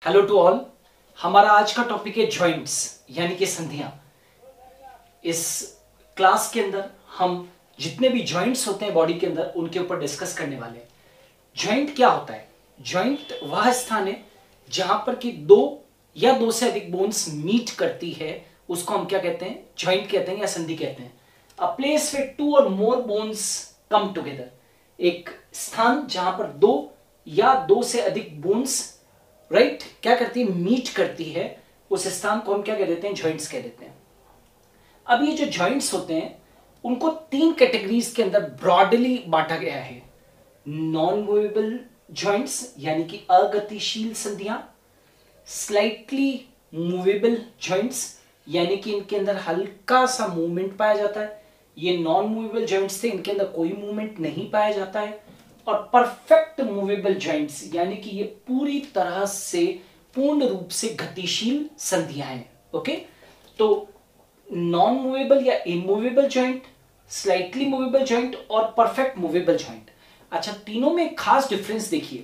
Hello to all. हमारा आज का टॉपिक है जॉइंट्स यानी कि संधियां। इस क्लास के अंदर हम जितने भी जॉइंट्स होते हैं बॉडी के अंदर उनके ऊपर डिस्कस करने वाले हैं। जॉइंट क्या होता है? जॉइंट वह स्थान है जहां पर कि दो या दो से अधिक बोन्स मीट करती है, उसको हम क्या कहते हैं? जॉइंट कहते हैं या संधि कहते हैं। अ प्लेस वेयर टू और मोर बोन्स कम टुगेदर, एक स्थान जहां पर दो या दो से अधिक बोन्स क्या करती है? मीट करती है। उस स्थान को हम क्या कह देते हैं? जॉइंट्स कह देते हैं। अब ये जो जॉइंट्स होते हैं उनको तीन कैटेगरीज के अंदर ब्रॉडली बांटा गया है। नॉन मूवेबल जॉइंट्स यानी कि अगतिशील संधियां, स्लाइटली मूवेबल जॉइंट्स यानी कि इनके अंदर हल्का सा मूवमेंट पाया जाता है। ये नॉन मूवेबल जॉइंट्स थे, इनके अंदर कोई मूवमेंट नहीं पाया जाता है। और परफेक्ट मूवेबल जॉइंट्स यानी कि ये पूरी तरह से पूर्ण रूप से गतिशील संधियां हैं। ओके, तो नॉन मूवेबल या immovable joint, slightly movable joint और परफेक्ट मूवेबल जॉइंट। अच्छा, तीनों में एक खास डिफरेंस देखिए।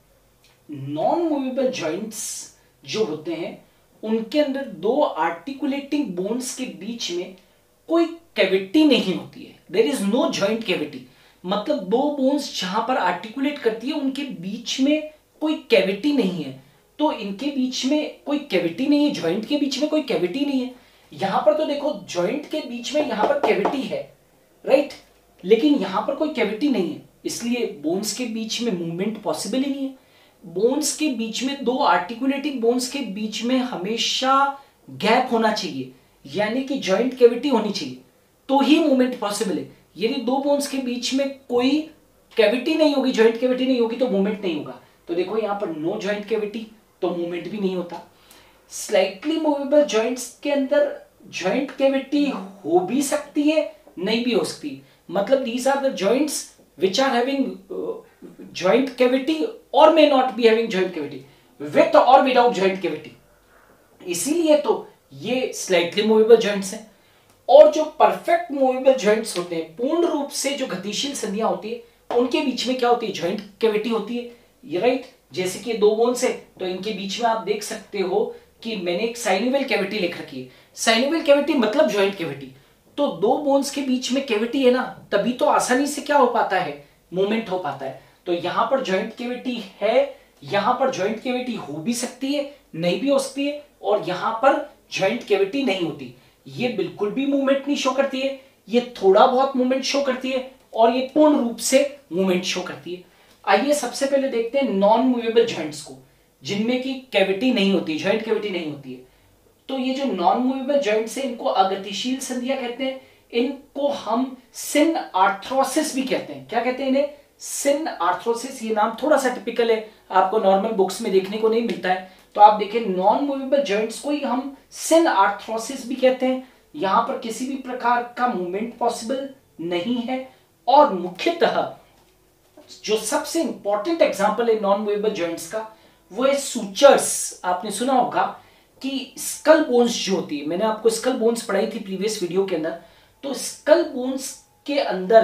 नॉन मूवेबल जॉइंट्स जो होते हैं उनके अंदर दो आर्टिकुलेटिंग बोन्स के बीच में कोई कैविटी नहीं होती है। There is no joint cavity, मतलब दो बोन्स जहां पर आर्टिकुलेट करती है उनके बीच में कोई कैविटी नहीं है। तो इनके बीच में कोई कैविटी नहीं है, जॉइंट के बीच में कोई कैविटी नहीं है। यहां पर तो देखो जॉइंट के बीच में यहां पर कैविटी है, राइट, लेकिन यहां पर कोई कैविटी नहीं है, इसलिए बोन्स के बीच में मूवमेंट पॉसिबल ही नहीं है। बोन्स के बीच में, दो आर्टिकुलेटिंग बोन्स के बीच में हमेशा गैप होना चाहिए, यानी कि जॉइंट कैविटी होनी चाहिए, तो ही मूवमेंट पॉसिबल है। यदि दो बोन्स के बीच में कोई कैविटी नहीं होगी, जॉइंट कैविटी नहीं होगी, तो मूवमेंट नहीं होगा। तो देखो यहां पर नो जॉइंट कैविटी, तो मूवमेंट भी नहीं होता। स्लाइटली मूवेबल जॉइंट्स के अंदर जॉइंट कैविटी हो भी सकती है, नहीं भी हो सकती। मतलब these are the joints which are having joint cavity और may not be having joint cavity, with or without joint cavity. इसीलिए तो ये स्लाइटली मूवेबल जॉइंट्स हैं। और जो परफेक्ट मूवेबल जॉइंट्स होते हैं, पूर्ण रूप से जो गतिशील संधियां होती है, उनके बीच में क्या होती है? जॉइंट कैविटी होती है, ये राइट। जैसे कि दो बोन्स है तो इनके बीच में आप देख सकते हो कि मैंने एक साइनोवियल कैविटी लिख रखी है। साइनोवियल कैविटी मतलब जॉइंट कैविटी। तो दो बोन्स के बीच में कैविटी है ना, तभी तो आसानी से क्या हो पाता है? मूवमेंट हो पाता है। तो यहां पर जॉइंट कैविटी है, यहां पर जॉइंट कैविटी हो भी सकती है, नहीं भी हो सकती है, और यहां पर जॉइंट कैविटी नहीं होती। ये बिल्कुल भी मूवमेंट नहीं शो करती है, ये थोड़ा बहुत मूवमेंट शो करती है, और ये पूर्ण रूप से मूवमेंट शो करती है। आइए सबसे पहले देखते हैं नॉन मूवेबल जॉइंट्स को, जिनमें की कैविटी नहीं होती, जॉइंट कैविटी नहीं होती है। तो ये जो नॉन मूवेबल जॉइंट्स है इनको अगतिशील संधियां कहते हैं। इनको हम सिन आर्थ्रोसिस भी कहते हैं। क्या कहते हैं इन्हें? Synarthrosis. ये नाम थोड़ा सा टिपिकल है, आपको नॉर्मल बुक्स में देखने को नहीं मिलता है। तो आप देखें, नॉन मूवेबल जॉइंट्स को ही हम सिन आर्थ्रोसिस भी कहते हैं। यहां पर किसी भी प्रकार का मूवमेंट पॉसिबल नहीं है। और मुख्यतः जो सबसे इंपॉर्टेंट एग्जांपल है नॉन मूवेबल जॉइंट्स का, वो है सूचर्स। आपने सुना होगा कि स्कल बोन्स जो होती है, मैंने आपको स्कल बोन्स पढ़ाई थी प्रीवियस वीडियो के अंदर। तो स्कल बोन्स के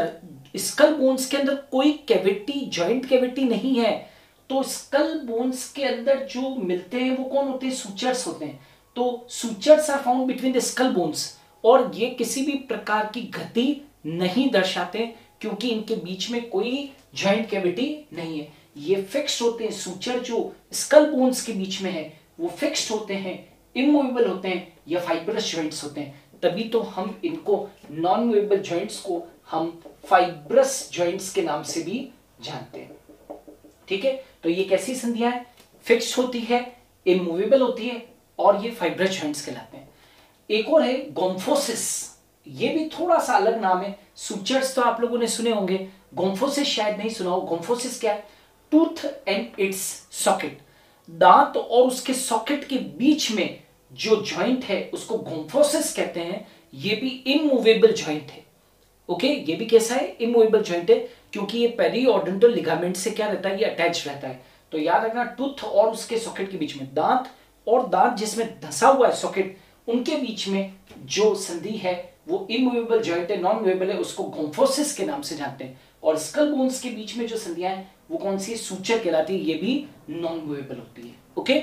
अंदर कोई कैविटी, जॉइंट कैविटी नहीं है। तो स्कल बोन्स के अंदर जो मिलते हैं वो कौन होते हैं? सूचर्स होते हैं। तो sutures are found between the skull bones, और ये किसी भी प्रकार की गति नहीं दर्शाते क्योंकि इनके बीच में कोई जॉइंट कैविटी नहीं है। ये फिक्स्ड होते हैं। सूचर जो स्कल बोन्स के बीच में है वो फिक्स्ड होते हैं, इमूवेबल होते हैं, या फाइब्रस जॉइंट्स होते हैं। तभी तो हम इनको, नॉन मूवेबल जॉइंट्स को हम फाइब्रस जॉइंट्स के नाम से भी जानते हैं। ठीक है, तो ये कैसी संधियां हैं? फिक्स्ड होती है, इमूवेबल होती है, और ये फाइब्रस जॉइंट्स कहलाते हैं। एक और है गोम्फोसिस। ये भी थोड़ा सा अलग नाम है। सूचर्स तो आप लोगों ने सुने होंगे, गोम्फोसिस शायद नहीं सुना हो। गोम्फोसिस क्या है? टूथ एंड इट्स सॉकेट, दांत और उसके सॉकेट के बीच में जो जॉइंट है उसको गोम्फोसिस कहते हैं। ये भी इमूवेबल जॉइंट है। ओके, ये भी कैसा है? इमूवेबल जॉइंट है, क्योंकि ये पेरिओडोंटल लिगामेंट से क्या रहता है? ये अटैच रहता है। तो याद रखना, टूथ और उसके सॉकेट के बीच में, दांत और दांत जिसमें धंसा हुआ है सॉकेट, उनके बीच में जो संधि है वो इमूवेबल जॉइंट है, नॉन मूवेबल है, उसको गोम्फोसिस के नाम से जानते हैं। और स्कल बोन्स के बीच में जो संधियां हैं वो कौन सी? सूचर कहलाती है। ये भी नॉन मूवेबल होती है। ओके,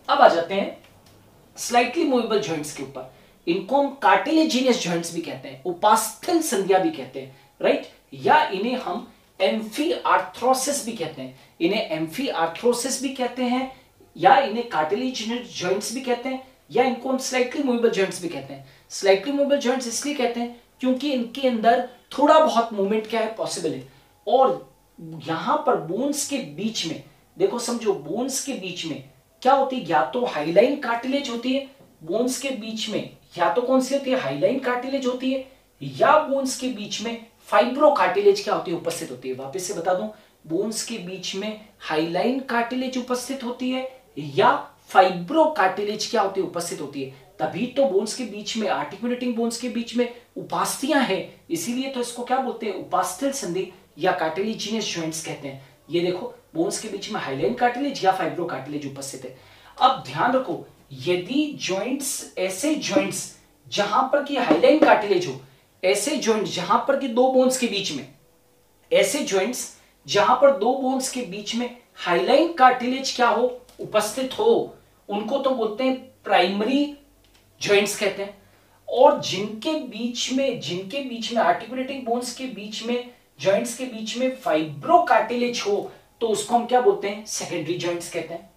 अब आ जाते हैं स्लाइटली मूवेबल जॉइंट्स के ऊपर। इनको हम कार्टिलेजिनियस जॉइंट्स भी कहते हैं, उपास्थल संधियां भी कहते हैं, राइट, या इन्हें हम एम्फीआर्थ्रोसिस भी कहते हैं। इन्हें एम्फीआर्थ्रोसिस भी कहते हैं, या इन्हें कार्टिलेजिनियस जॉइंट्स भी कहते हैं, या इनको हम स्लाइटली मूवेबल जॉइंट्स भी कहते हैं। स्लाइटली मूवेबल जॉइंट्स इसलिए कहते हैं क्योंकि इनके अंदर थोड़ा बहुत मूवमेंट क्या है, पॉसिबल है। और यहां पर बोन्स के बीच में देखो, समझो, बोन्स के बीच में क्या होती है, या तो हाईलाइन कार्टिलेज होती है बोन्स के बीच में, या तो कौन सी होती है, हाईलाइन कार्टिलेज होती है, या बोन्स के बीच में फाइब्रो कार्टिलेज क्या होती है, उपस्थित होती है। वापस से बता दूं, बोन्स के बीच में हाईलाइन कार्टिलेज उपस्थित होती है या फाइब्रो कार्टिलेज क्या होती है, उपस्थित होती है। तभी तो बोन्स के बीच में, आर्टिकुलेटिंग बोन्स के बीच में उपास्थियां हैं, इसीलिए तो इसको क्या बोलते हैं, उपास्थल संधि या कार्टिलेजिनियस जॉइंट्स कहते हैं। ये देखो, बोन्स के बीच में हाईलाइन कार्टिलेज या फाइब्रो कार्टिलेज उपस्थित है। अब ध्यान रखो, यदि जॉइंट्स, ऐसे जॉइंट्स जहां पर कि हाईलाइन कार्टिलेज हो, ऐसे जॉइंट जहां पर कि दो बोन्स के बीच में, ऐसे जॉइंट्स जहां पर दो बोन्स के बीच में हाईलाइन कार्टिलेज क्या हो, उपस्थित हो, उनको तो बोलते हैं प्राइमरी जॉइंट्स कहते हैं। और जिनके बीच में आर्टिकुलेटिंग बोन्स के बीच में, जॉइंट्स के बीच में फाइब्रो कार्टिलेज हो, तो उसको हम क्या बोलते हैं, सेकेंडरी जॉइंट्स कहते हैं।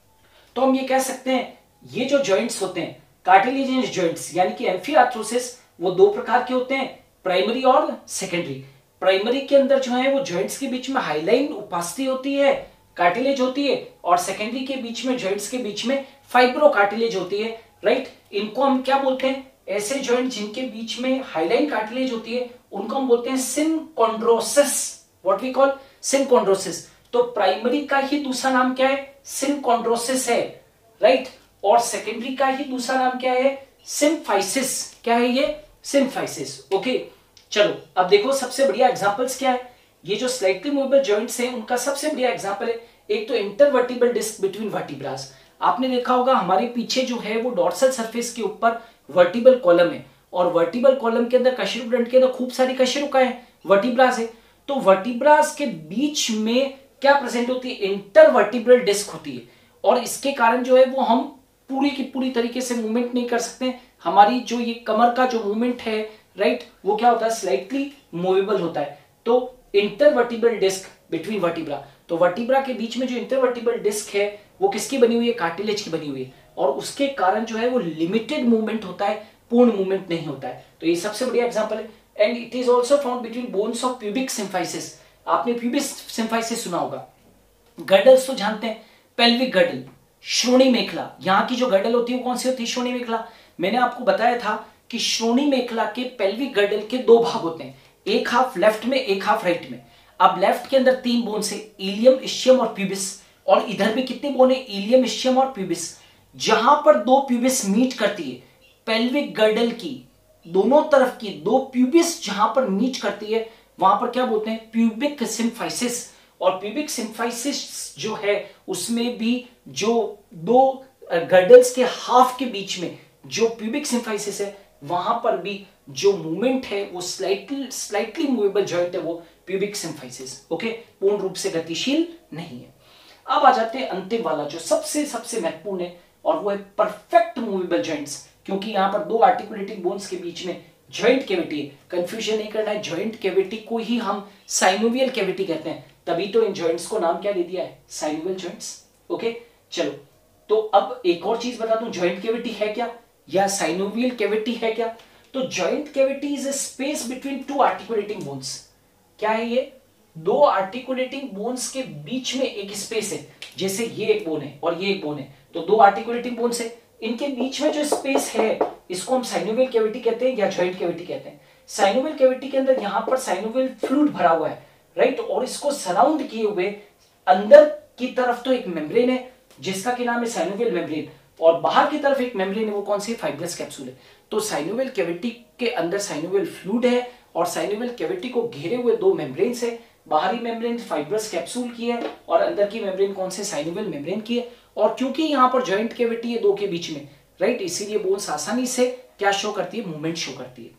तो हम ये कह सकते हैं, ये जो जॉइंट्स होते हैं कार्टिलेजिनस जॉइंट्स यानी कि एम्फीआर्थ्रोसिस, वो दो प्रकार के होते हैं, प्राइमरी और सेकेंडरी। प्राइमरी के अंदर जो है वो जॉइंट्स के बीच में हाईलाइन उपास्थि होती है, कार्टिलेज होती है, और सेकेंडरी के बीच में, जॉइंट्स के बीच में फाइब्रो कार्टिलेज होती है, राइट। इनको हम क्या बोलते हैं, ऐसे जॉइंट जिनके बीच में हाईलाइन कार्टिलेज होती है उनको हम बोलते हैं synchondrosis. What we call synchondrosis. तो प्राइमरी का ही दूसरा नाम क्या है, सिनकोंड्रोसिस है, राइट। और सेकेंडरी का ही दूसरा नाम क्या है, सिम्फाइसिस। क्या है ये, सिम्फाइसिस। ओके, चलो अब देखो सबसे बढ़िया एग्जांपल्स क्या है। ये जो स्लाइटली मूवेबल जॉइंट्स हैं उनका सबसे बढ़िया एग्जांपल है, एक तो इंटरवर्टिबल डिस्क बिटवीन वर्टिब्रास। आपने देखा होगा हमारे पीछे जो है वो डॉर्सल सरफेस के ऊपर वर्टिबल कॉलम है, और वर्टिबल कॉलम के अंदर, कशेरुकदंड के अंदर खूब सारी कशेरुका है, वर्टिब्रास है। तो वर्टिब्रास के बीच में क्या प्रेजेंट होती है, इंटरवर्टिब्रल डिस्क होती है, और इसके कारण जो है वो हम पूरी की पूरी तरीके से मूवमेंट नहीं कर सकते। हमारी जो ये कमर का जो मूवमेंट है, राइट, वो क्या होता है, स्लाइटली मूवेबल होता है। तो इंटरवर्टिब्रल डिस्क बिटवीन वर्टिब्रा, तो वर्टिब्रा के बीच में जो इंटरवर्टिब्रल डिस्क है वो किसकी बनी हुई है, कार्टिलेज की बनी हुई है, और उसके कारण जो है वो लिमिटेड मूवमेंट होता है, पूर्ण मूवमेंट नहीं होता है। तो ये सबसे बढ़िया एग्जांपल है। And it is also found between bones of pubic symphysis. आपने प्यूबिक सिम्फाइसिस सुना होगा। गर्डल्स तो जानते हैं, पेल्विक गर्डल, श्रोणी मेखला, यहाँ की जो गर्डल होती है वो कौन सी होती है, श्रोणी मेखला। मैंने आपको बताया था कि श्रोणी मेखला के पेल्विक गर्डल के दो भाग होते हैं, एक हाफ लेफ्ट में, एक हाफ राइट में। अब लेफ्ट के अंदर तीन बोन्स है, इलियम, इस्चियम और प्यूबिस, और इधर भी कितने बोन है, इलियम, इस्चियम और प्यूबिस। जहां पर दो प्यूबिस मीट करती है, पेल्विक गर्डल की दोनों तरफ की दो प्यूबिस जहां पर मीट करती है, वहां पर क्या बोलते हैं, प्यूबिक सिम्फाइसिस। और प्यूबिक सिम्फाइसिस जो है उसमें भी जो दो गर्डल्स के हाफ के बीच में जो प्यूबिक सिम्फाइसिस है, वहां पर भी जो मूवमेंट है वो स्लाइटली मूवेबल जॉइंट है, वो प्यूबिक सिम्फाइसिस। ओके, पूर्ण रूप से गतिशील नहीं है। अब आ जाते हैं अंतिम वाला जो सबसे महत्वपूर्ण है, और वो है परफेक्ट मूवेबल जॉइंट्स। क्योंकि यहां पर दो आर्टिकुलेटिंग बोन्स के बीच में जॉइंट कैविटी है, कंफ्यूजन नहीं करना है, जॉइंट कैविटी को ही हम साइनोवियल कैविटी कहते हैं, तभी तो इन जॉइंट्स को नाम क्या दे दिया है, साइनोवियल जॉइंट्स। ओके, चलो तो अब एक और चीज बता दूं, जॉइंट कैविटी है क्या या साइनोवियल कैविटी है क्या। तो joint cavity is a space between two articulating bones. क्या है ये, दो आर्टिकुलेटिंग बोन्स के बीच में एक स्पेस है, जैसे ये एक बोन है और ये एक बोन है, तो दो आर्टिकुलेटिंग बोन्स है, इनके बीच में जो स्पेस है इसको हम साइनोवियल कैविटी कहते हैं या जॉइंट कैविटी कहते हैं। साइनोवियल कैविटी के अंदर यहां पर साइनोवियल फ्लूइड भरा हुआ है, राइट, और इसको सराउंड किए हुए अंदर की तरफ तो एक मेम्ब्रेन है जिसका कि नाम है साइनोवियल मेम्ब्रेन, और बाहर की तरफ एक मेम्ब्रेन है, वो कौन सी, फाइब्रस कैप्सूल है। तो साइनोवियल कैविटी के अंदर साइनोवियल फ्लूइड है, और साइनोवियल कैविटी को घेरे हुए दो मेम्ब्रेन्स है, बाहरी मेम्ब्रेन फाइब्रस कैप्सूल की है, और अंदर की मेम्ब्रेन कौन से, साइनोवियल मेम्ब्रेन की है। और क्योंकि यहां पर जॉइंट कैविटी है दो के बीच में, राइट, इसीलिए बोन्स आसानी से क्या शो करती है, मूवमेंट शो करती है।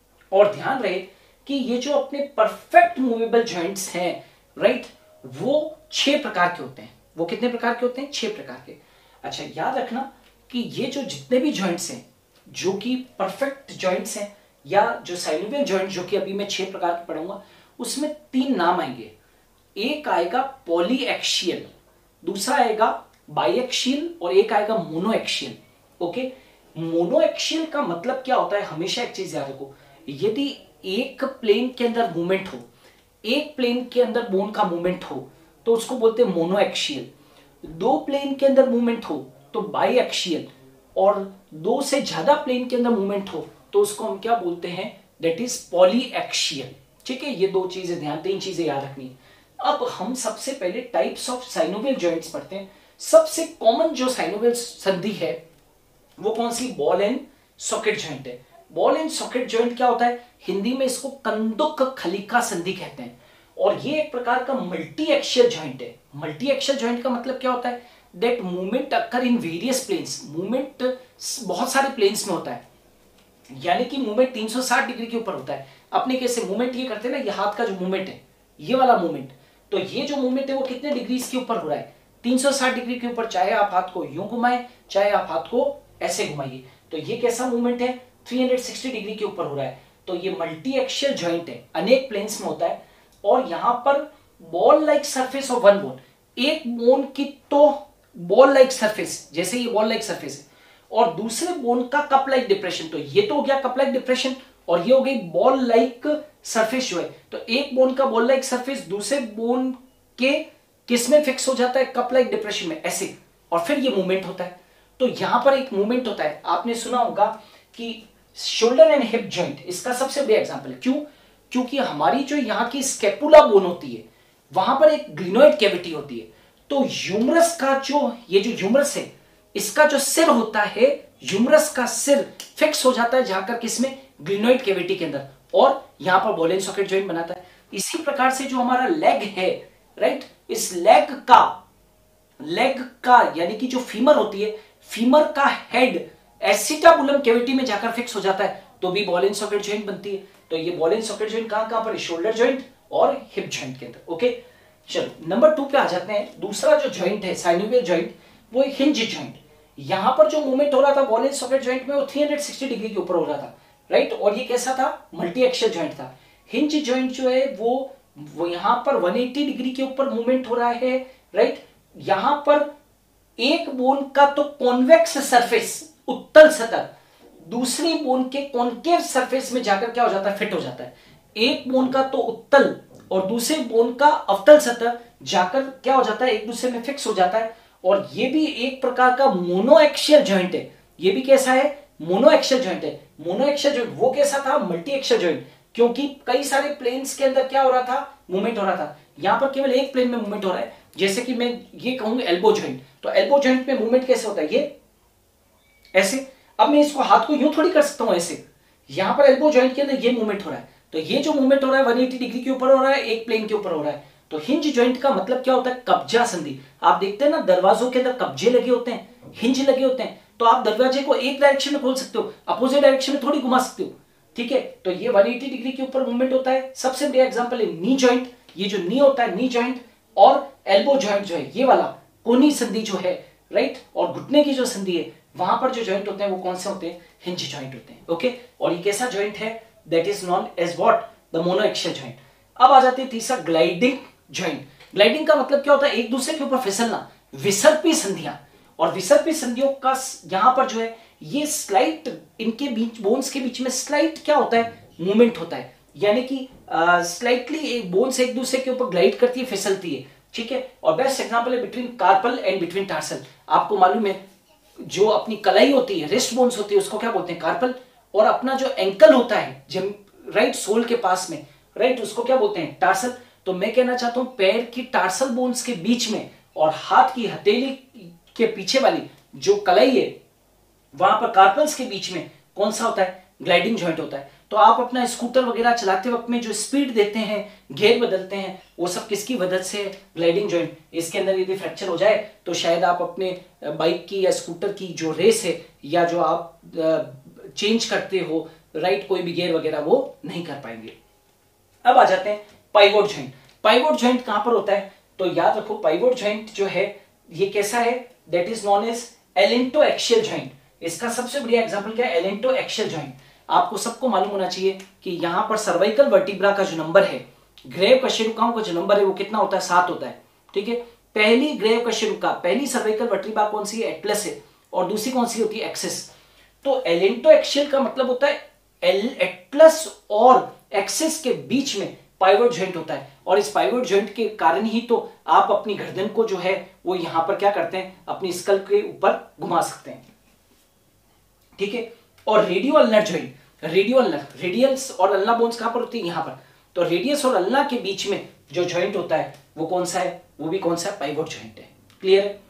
और ध्यान रहे कि ये जो अपने परफेक्ट मूवेबल जॉइंट्स हैं, राइट, वो 6 प्रकार के होते हैं। वो कितने प्रकार के होते हैं, 6 प्रकार के। अच्छा, याद रखना कि ये जो जितने भी जॉइंट्स हैं जो कि परफेक्ट जॉइंट्स हैं, या जो साइनोवियल जॉइंट जो कि अभी मैं 6 प्रकार के पढ़ूंगा, उसमें 3 नाम आएंगे। एक आएगा पॉलीएक्शियल, दूसरा आएगा बाइएक्शियल, और एक आएगा मोनोएक्शियल। ओके, मोनोएक्शियल का मतलब क्या होता है, हमेशा एक चीज याद रखो, यदि एक प्लेन के अंदर मूवमेंट हो, एक प्लेन के अंदर बोन का मूवमेंट हो, तो उसको बोलते हैं मोनोएक्शियल। 2 प्लेन के अंदर मूवमेंट हो तो बाइएक्शियल, और 2 से ज्यादा प्लेन के अंदर मूवमेंट हो तो उसको हम क्या बोलते हैं, दैट इज पॉलीएक्शियल। ठीक है, ये 2 चीजें ध्यान, 3 चीजें याद रखनी है। अब हम सबसे पहले टाइप्स ऑफ साइनोवियल जॉइंट्स पढ़ते हैं। सबसे कॉमन जो साइनोवियल संधि है वो कौन सी, बॉल एंड सॉकेट जॉइंट है। बॉल एंड सॉकेट जॉइंट क्या होता है, हिंदी में इसको कंदुक खलिका संधि कहते हैं, और ये एक प्रकार का मल्टी एक्शियल जॉइंट है। मल्टी एक्शियल जॉइंट का मतलब क्या होता है, that movement occur in various planes, movement बहुत सारे प्लेन्स में होता है, यानी कि मूवमेंट 360 डिग्री के ऊपर होता है। अपने कैसे मूवमेंट ये करते हैं ना, ये हाथ का जो मूवमेंट है, ये वाला मूवमेंट, तो ये जो मूवमेंट है वो कितने डिग्री के ऊपर हो रहा है, 360 डिग्री के ऊपर। चाहे आप हाथ को यूं घुमाएं, चाहे आप हाथ को ऐसे घुमाइए, तो ये कैसा मूवमेंट है, 360 डिग्री के ऊपर हो रहा है। तो ये मल्टी एक्शियल जॉइंट है, अनेक प्लेन्स में होता है। और यहां पर ball like surface of one bone, एक बोन की तो बॉल लाइक सरफेस, जैसे ये बॉल लाइक सरफेस है, और दूसरे बोन का कप लाइक डिप्रेशन, तो ये तो हो गया कप लाइक डिप्रेशन, और ये हो गई बॉल लाइक सरफेस जो है। तो एक बोन का बॉल लाइक सरफेस दूसरे बोन के किस में फिक्स हो जाता है, कप लाइक डिप्रेशन में, ऐसे, और फिर ये मूवमेंट होता है। तो यहां पर एक मूवमेंट होता है, आपने सुना होगा कि शोल्डर एंड हिप जॉइंट इसका सबसे बड़ा एग्जांपल है। क्यों, क्योंकि हमारी जो यहाँ की स्केपुला बोन होती है वहां पर एक ग्लिनोइड कैविटी होती है। तो ह्यूमरस का जो, ये जो ह्यूमरस है, इसका जो सिर होता है, ह्यूमरस का सिर फिक्स हो जाता है जाकर किसमें, ग्लिनोइड कैविटी के अंदर, और यहां पर बॉल एंड सॉकेट जॉइंट बनाता है। इसी प्रकार से जो हमारा लेग है, राइट, इस लेग का यानी कि जो फीमर होती है, फीमर का हेड एसिटाबुलम कैविटी में जाकर फिक्स हो जाता है, तो भी बॉल एंड सॉकेट जॉइंट बनती है। तो ये बॉल एंड सॉकेट जॉइंट कहां पर, शोल्डर जॉइंट और हिप जॉइंट के अंदर। ओके, चलो नंबर 2 पे आ जाते हैं। दूसरा जो जॉइंट है साइनोवियल जॉइंट, वो हिंज जॉइंट। यहां पर जो मूवमेंट हो रहा था बॉल एंड सॉकेट जॉइंट में, वो 360 डिग्री के ऊपर हो रहा था, राइट, और ये कैसा था, मल्टी एक्शियल जॉइंट था। हिंज जॉइंट जो है वो यहां पर 180 डिग्री के ऊपर मूवमेंट हो रहा है, राइट। यहां पर एक बोन का तो कॉन्वेक्स सरफेस, उत्तल सतह, दूसरी बोन के कॉन्केव सरफेस में जाकर क्या हो जाता है, फिट हो जाता है। एक बोन का तो उत्तल और दूसरे बोन का अवतल सतह जाकर क्या हो जाता है, एक दूसरे में फिक्स हो जाता है। और ये भी एक प्रकार का मोनोएक्शियल जॉइंट है। ये भी कैसा है, मोनोएक्शियल जॉइंट है। मोनोएक्शियल जॉइंट वो कैसा था, मल्टी एक्शियल जॉइंट, क्योंकि कई सारे प्लेन्स के अंदर क्या हो रहा था, मूवमेंट हो रहा था। यहां पर केवल एक प्लेन में मूवमेंट हो रहा है। जैसे कि मैं ये कहूंगा एल्बो जॉइंट, तो एल्बो जॉइंट में मूवमेंट कैसे होता है, ये ऐसे। अब मैं इसको हाथ को यूं थोड़ी कर सकता हूं ऐसे, यहां पर एल्बो जॉइंट के अंदर ये मूवमेंट हो रहा है। तो ये जो मूवमेंट हो रहा है 180 डिग्री के ऊपर हो रहा है, एक प्लेन के ऊपर हो रहा है। तो हिंज जॉइंट का मतलब क्या होता है, कब्जा संधि। आप देखते हैं ना दरवाजों के अंदर कब्जे लगे होते हैं, हिंज लगे होते हैं, तो आप दरवाजे को एक डायरेक्शन में खोल सकते हो, अपोजिट डायरेक्शन में थोड़ी घुमा सकते हो, ठीक है। तो ये 180 डिग्री के ऊपर मूवमेंट होता है। सबसे बड़ा एग्जांपल है नी जॉइंट, ये जो नी होता है, नी जॉइंट, और एल्बो जॉइंट जो है, ये वाला कोनी संधि जो है, राइट, और घुटने की जो संधि है, वहां पर जो जॉइंट होते हैं वो कौन से होते हैं, हिंज जॉइंट होते हैं। ओके, और ये कैसा जॉइंट है, that is known as what, the monoaxial joint. अब आ जाती है तीसरा, ग्लाइडिंग जॉइंट। ग्लाइडिंग का मतलब क्या होता है, एक दूसरे के ऊपर फिसलना, विसर्पी संधियां। और विसर्पी संधियों का यहां पर जो है, ये स्लाइट, इनके बीच बोन्स के बीच में स्लाइट क्या होता है, मूवमेंट होता है, यानी कि स्लाइटली एक बोन्स एक दूसरे के ऊपर ग्लाइड करती है, फिसलती है, ठीक है। और बेस्ट एग्जांपल है between carpal and between tarsal. आपको मालूम है जो अपनी कलाई होती है, रिस्ट बोन्स होती है, उसको क्या बोलते हैं, कार्पल। और अपना जो एंकल होता है, जब राइट सोल के पास में, राइट, उसको क्या बोलते हैं, टार्सल। तो मैं कहना चाहता हूं पैर की टार्सल बोन्स के बीच में और हाथ की हथेली के पीछे वाली जो कलाई है, वहां पर कार्पल्स के बीच में कौन सा होता है, ग्लाइडिंग जॉइंट होता है। तो आप अपना स्कूटर वगैरह चलाते वक्त में जो स्पीड देते हैं, गियर बदलते हैं, वो सब किसकी वजह से, ग्लाइडिंग जॉइंट। इसके अंदर यदि फ्रैक्चर हो जाए तो शायद आप अपने बाइक की या स्कूटर की जो रेस है, या जो आप चेंज करते हो, राइट, कोई भी गियर वगैरह, वो नहीं कर पाएंगे। अब आ जाते हैं पाइवोट जॉइंट। पाइवोट जॉइंट कहां पर होता है, तो याद रखो पाइवोट जॉइंट जो है ये कैसा है, that is known as atlanto axial joint. इसका सबसे बढ़िया एग्जांपल क्या है? Atlanto axial joint. आपको सबको मालूम होना चाहिए कि यहां पर सर्वाइकल वर्टिब्रा का जो नंबर है, ग्रेव कशेरुकाओं का जो नंबर है वो कितना होता है? 7 होता है। ठीक है, पहली ग्रेव कशेरुका, पहली सर्वाइकल वर्टिब्रा कौन सी है? एटलस है, और दूसरी कौन सी होती है? एक्सिस। तो एलेंटो एक्शियल का मतलब होता है एटलस और एक्सिस के बीच में पाइवोट जॉइंट होता है, और इस पाइवोट जॉइंट के कारण ही तो आप अपनी गर्दन को जो है वो यहां पर क्या करते हैं? अपनी स्कल के ऊपर घुमा सकते हैं। ठीक है, और radio ulnar joint, radio ulnar, radials और अल्ना बोन्स कहां पर होती है? यहां पर। तो रेडियस और अल्ना के बीच में जो जॉइंट होता है वो कौन सा है? वो भी कौन सा? पाइवोट जॉइंट है। क्लियर है?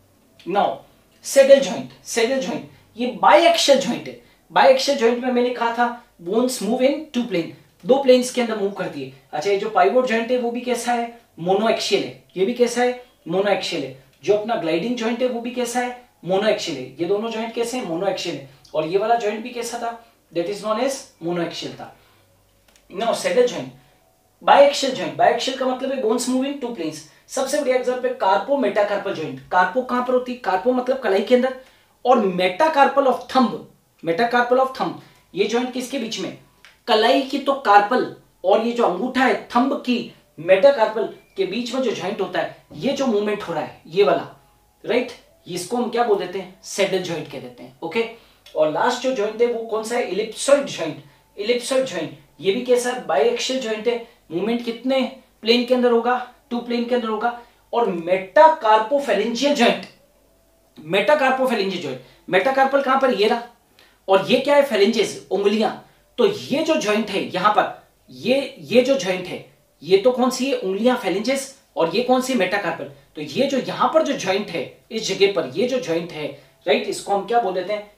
Now saddle joint, saddle joint ये बायएक्सियल जॉइंट है। बायएक्सियल जॉइंट में मैंने कहा था bones move in two plane, दो प्लेन्स के अंदर मूव करती है। अच्छा, ये जो पाइवोट जॉइंट है वो भी कैसा है? मोनोएक्सियल है। ये भी कैसा है? मोनोएक्सियल है। जो अपना ग्लाइडिंग जॉइंट है वो भी कैसा है? मोनोएक्सियल है। ये दोनों जॉइंट कैसे हैं? मोनोएक्सियल है। और ये वाला जॉइंट भी कैसा था? That is known as monoaxial था। Now saddle joint, biaxial joint, biaxial का मतलब है bones move in two planes. सबसे बढ़िया एग्जांपल है कार्पो मेटाकार्पल जॉइंट। कार्पो कहां पर होती है? कार्पो मतलब कलाई के अंदर, और metacarpal of thumb, metacarpal of thumb ये जॉइंट किसके बीच में? कलाई की तो कार्पल, और ये जो अंगूठा है थंब की मेटाकार्पल के बीच में जो जॉइंट होता है, ये जो मूवमेंट हो रहा है ये वाला, राइट, इसको हम क्या बोल देते हैं? सैडल जॉइंट कह देते हैं। ओके, और लास्ट जो जॉइंट है वो कौन सा है? Ellipsoid joint. इलिप्सॉइड जॉइंट ये भी कैसा है? बायएक्सियल जॉइंट है। मूवमेंट कितने प्लेन के अंदर होगा? 2 प्लेन के अंदर होगा। और metacarpophalangeal joint, metacarpophalangeal joint, metacarpal कहां पर? ये रहा, और ये क्या है? फेरेंजेस, उंगलियां। तो ये जो जॉइंट है यहां पर, ये जो जॉइंट है ये तो कौन सी है? उंगलियां, फेरेंजेस, और ये कौन सी? मेटाकार्पल। तो ये जो यहां पर जो जॉइंट है इस जगह पर, ये जो जॉइंट है, राइट, इसको हम क्या बोल देते हैं?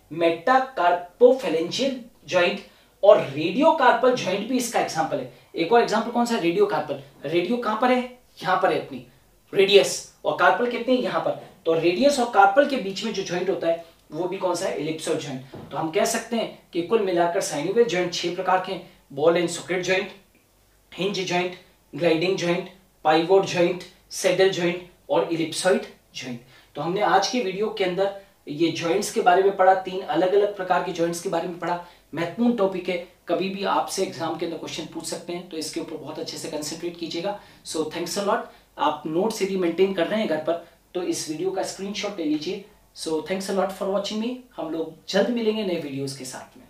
Metacarpophalangeal joint. और रेडियोकार्पल जॉइंट भी इसका एग्जांपल है। एक और एग्जांपल कौन सा? रेडियोकार्पल। रेडियो कहां पर है? यहां पर है अपनी रेडियस, और कार्पल कितने? यहां पर। तो रेडियस और कार्पल के बीच में जो जॉइंट होता है वो भी कौन सा है? Ellipsoid joint. तो हम कह सकते हैं कि कुल मिलाकर साइनोवियल जॉइंट 6 प्रकार के हैं: ball and socket joint, hinge joint, gliding joint, pivot joint, saddle joint और इलिप्सॉइड जॉइंट। तो हमने आज के वीडियो के अंदर ये जॉइंट्स के बारे में पढ़ा, 3 अलग अलग प्रकार के जॉइंट्स के बारे में पढ़ा। महत्वपूर्ण टॉपिक है, कभी भी आपसे एग्जाम के अंदर क्वेश्चन पूछ सकते हैं, तो इसके ऊपर बहुत अच्छे से कंसंट्रेट कीजिएगा। So thanks a lot. आप नोट्स यदि मेंटेन कर रहे हैं घर पर तो इस वीडियो का स्क्रीनशॉट ले लीजिए। So thanks a lot for watching me. हम लोग जल्द मिलेंगे नए वीडियोस के साथ में।